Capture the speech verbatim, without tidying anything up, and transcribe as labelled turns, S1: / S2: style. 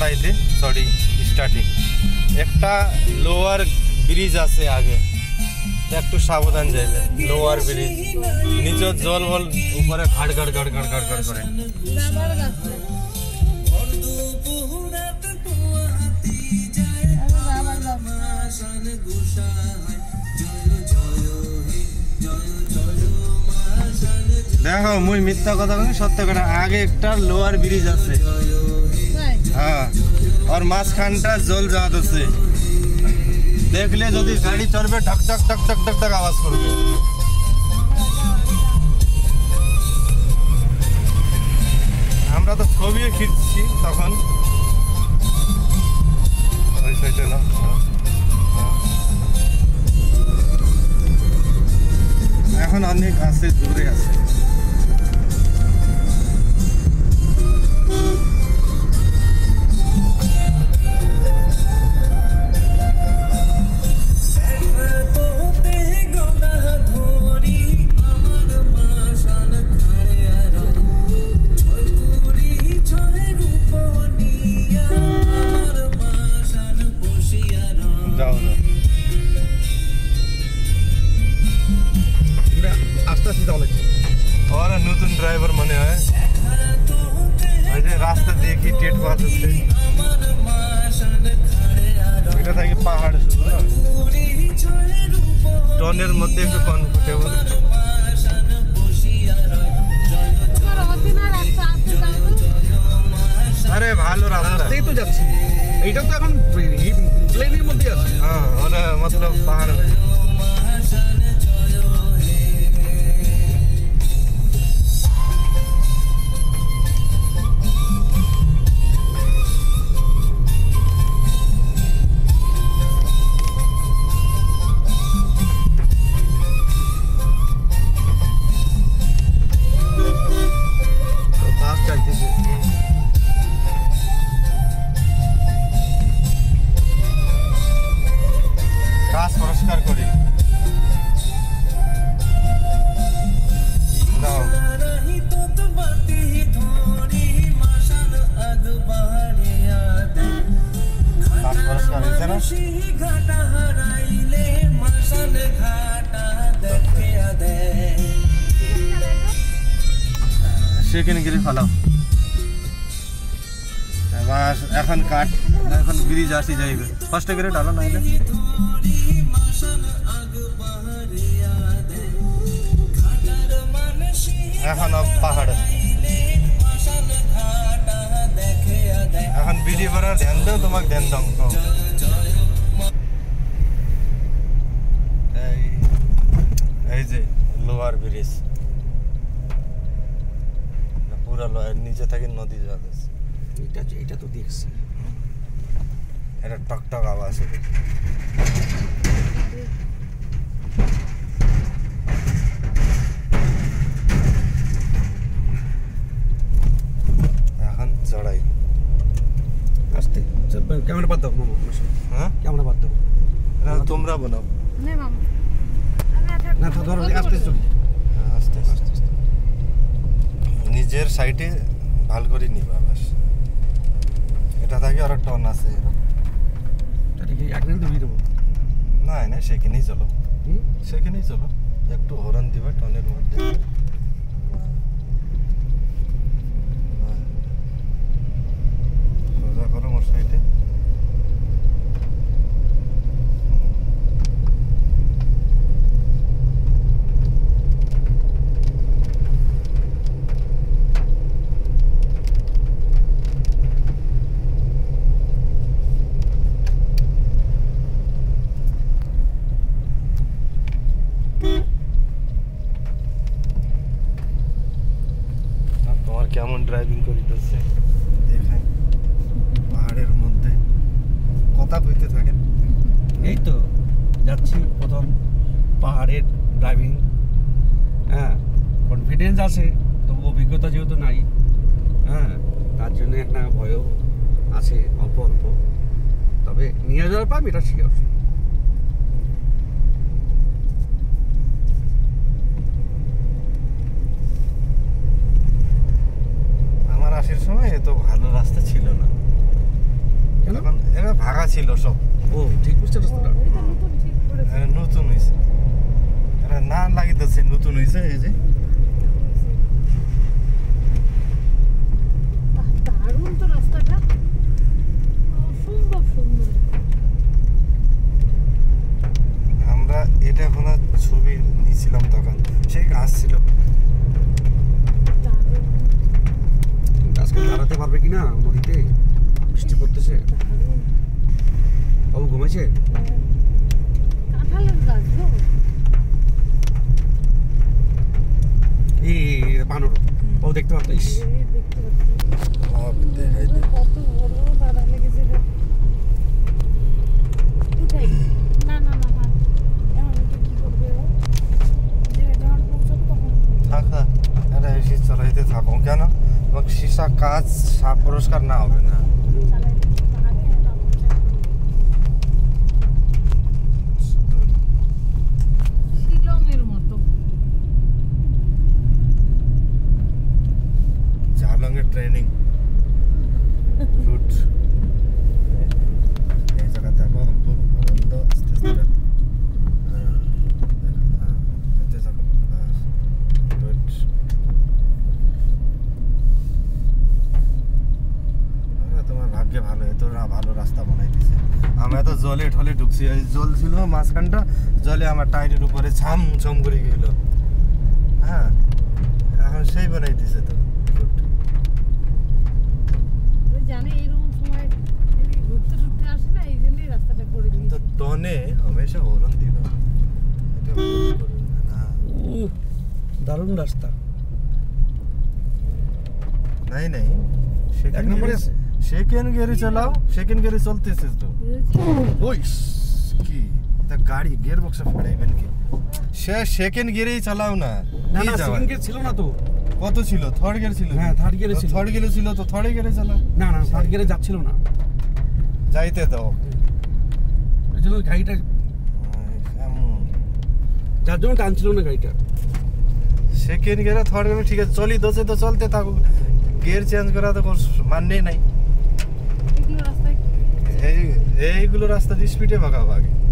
S1: চড়াইতে sorry starting একটা lower bridge আছে আগে একটু সাবধান যাইবে লোয়ার ব্রিজ নিচে জল বল উপরে ঘাট ঘাট ঘাট ঘাট ঘাট ঘাট করে দেখো মুই মিথ্যা কথা বলি সত্য কথা আগে একটা লোয়ার ব্রিজ আছে হ্যাঁ আর মাঝখানটা জল যাওয়া আছে দেখলে যদি গাড়ি চড়বে ঢক ঢক ঢক ঢক ঢক ঢক আওয়াজ করবে আমরা তো ছবিও খিঁচছি তখন ওই সাইডে না এখন অনেক আছে দূরে আছে और नूतन ड्राइवर मने है रास्ता देखी टेट बात এটা থাকে পাহাড় শুধু না টনের মধ্যে একটু কমফোর্টেবল আরে ভালো রাস্তাতেই তো যাচ্ছি এইটা তো এখন প্লেনের মধ্যে আছে হ্যাঁ ওরা मतलब পাহাড় সেখানে গিয়ে ফেলাও এবার এখন কাট এখন ব্রিজ আসি যাইবে ফার্স্টে করে ডালো না হলে এখন পাহাড় এখন বিডি ভরার ধ্যান দাও তোমাকে ধ্যান দাও এই যে লোয়ার ব্রিজ পুরা লোয়ার নিচে থেকে নদী যাচ্ছে এটা এটা তো দেখছি এটা টক টক আওয়াজ এখন চড়াই আস্তে ক্যামেরা বাদ দাও মামা হ্যাঁ ক্যামেরা বাদ দাও তোমরা বানাও না তো ধরো আস্তে চলি আস্তে আস্তে নিজের সাইডে ভাল করে নিবা বাস এটা থাকে আর টন আছে এরকম এটা কি একদিন দিয়ে দেবো না না সেখানেই চলো সেখানেই চলো একটু হরন দিবা টনের মধ্যে সোজা করো মোর সাইডে কেমন ড্রাইভিং করিতেছে দেখাই পাহাড়ের মধ্যে কথা কইতে থাকেন এই তো যাচ্ছি প্রথম পাহাড়ের ড্রাইভিং হ্যাঁ কনফিডেন্স আছে তবু অভিজ্ঞতা যেহেতু নাই হ্যাঁ তার জন্য একটা ভয়ও আছে অল্প অল্প তবে নিয়ে যাওয়ার পাবি এটা শিওর আসার সময় এত ভালো রাস্তা ছিল না তখন এটা ভাঙা ছিল সব।
S2: ও ঠিক করছে রাস্তাটা,
S3: এটা নতুন ঠিক করেছে।
S1: এটা নতুন হয়েছে, এটা না লাগিতেছে নতুন হয়েছে। এই যে
S3: বাহ, দারুণ তো রাস্তাটা, অসম্ভব সুন্দর।
S1: আমরা এটা কোনো ছবি নিয়েছিলাম তখন, সেই গাছ ছিল।
S3: দারুণ,
S2: আজকে দাঁড়াতে পারবে কিনা নদীতে, বৃষ্টি পড়তেছে।
S3: দারুণ।
S2: বাবু ঘুমাইছে?
S3: কাঁঠালের গাছ গো।
S2: এই বানর, ও দেখতে পাচ্ছ? ইস,
S3: এই দেখতে পাচ্ছি।
S1: সব দেখাই দে।
S3: কত বড় দাঁড়া লেগেছে এটা। উঠাই। না না না না, এখন এটা কি করবে ও? যে যখন পৌঁছাবো তখন
S1: থাকা এটা এসে চড়াইতে থাকো কেন, তোমাকে সীসা কাজ সাপ পুরস্কার না হবে না।
S3: চালাই পাহাড়ে এটা শিলংয়ের মতো।
S1: জালংয়ের ট্রেনিং রুট এই জায়গা থাকো অল্প বন্ধ আস্তে আস্তে হ্যাঁ, হ্যাঁ, যেতে থাকো বাস রুট। তোমার ভাগ্যে ভালো, এত না ভালো রাস্তা বানাই দিছে। আমরা তো জলে ঢলে ঢুকছি, এই জল ছিল মাঝখানটা, জলে আমার টায়ারের উপরে ছাম ছম করে গেল। হ্যাঁ এখন সেই বানাই দিছে তো route।
S3: ওই জানে এরকম সময় এদিকে ঘুরতে ঘুরতে আসে না, এই জন্যই রাস্তাটা করে
S1: কিন্তু
S3: দিয়েছে।
S1: টনে হমেশা হরন দিব, এটা ভুল করবেন না। না
S2: উহ, দারুণ রাস্তা।
S1: নাই নাই
S2: এক
S1: সেকেন্ড
S2: নম্বরে
S1: গিয়ারে
S2: আছে।
S1: সেকেন্ড গিয়ারে চালাও, সেকেন্ড গিয়ারে চলতেছে তো।
S2: ওই
S1: কি তা গাড়ি গিয়ার বক্সে ফাড়াইবেন কি? সে সেকেন্ড গিয়ারেই চালাও না।
S2: না
S1: কি
S2: না,
S1: যাওয়ার?
S2: সেকেন্ড গিয়ার ছিল না তো।
S1: কত ছিল? থার্ড গিয়ার ছিল।
S2: হ্যাঁ, third gear এ ছিল।
S1: থার্ড গিয়ারে ছিল তো থার্ড গিয়ারে চালাও।
S2: না না, থার্ড গিয়ারে যাচ্ছিল না,
S1: যাইতে দাও।
S2: ওই জন্য গাড়িটা,
S1: এমন
S2: যার জন্য টানছিল না গাড়িটা।
S1: সেকেন্ড গিয়ারে থার্ড গিয়ারে ঠিক আছে, চলি দোষে তো চলতে থাকো, গিয়ার চেঞ্জ করা তো কোনো মানেই নাই।
S3: এগুলো রাস্তায়
S1: এই এইগুলো রাস্তা দিয়ে স্পিডে ভাগাবো আগে।